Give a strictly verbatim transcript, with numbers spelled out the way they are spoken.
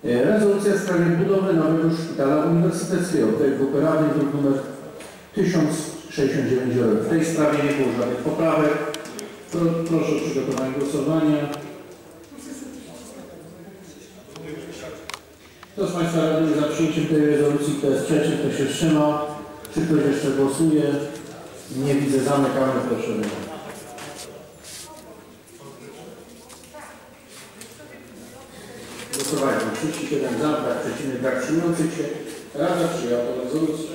Rezolucja w sprawie budowy nowego szpitala uniwersyteckiego. Projekt grupy Rady, druk nr tysiąc sześćdziesiąt dziewięć. W tej sprawie nie było żadnych poprawek. Pro, proszę o przygotowanie głosowania. Kto z Państwa radnych za przyjęciem tej rezolucji, kto jest przeciw, kto się wstrzymał? Czy ktoś jeszcze głosuje? Nie widzę. Zamykamy. Proszę bardzo. Głosowałem trzydzieści siedem za, brak przeciwnych, brak wstrzymujących się. Rada przyjęła tę rezolucję.